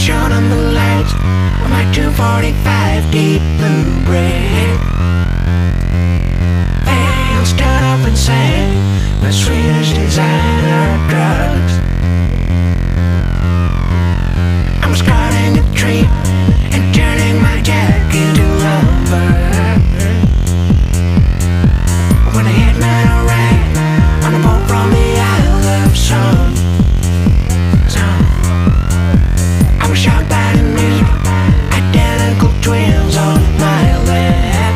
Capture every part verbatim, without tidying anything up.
shone on the lights with my two forty-five deep blue red. They stood up and sang the sweetest designer drugs. I was cutting a tree and turning my jack into lumber. When I hit my right on a boat from the Isle of Sun, I was shocked by the meet identical twins on my lap.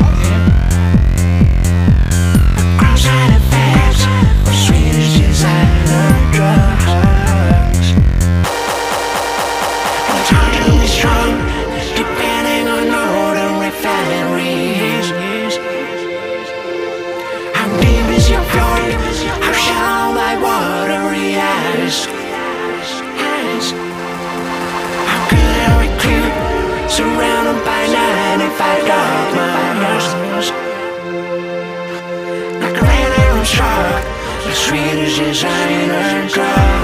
Cross-eyed effects of Swedish designer drugs. And it's hard to be strong depending on northern refineries. How deep is your fjord? How shallow my watery eyes? Surrounded by ninety-five dogmas, like a red arrow struck, the Swedish designer drug.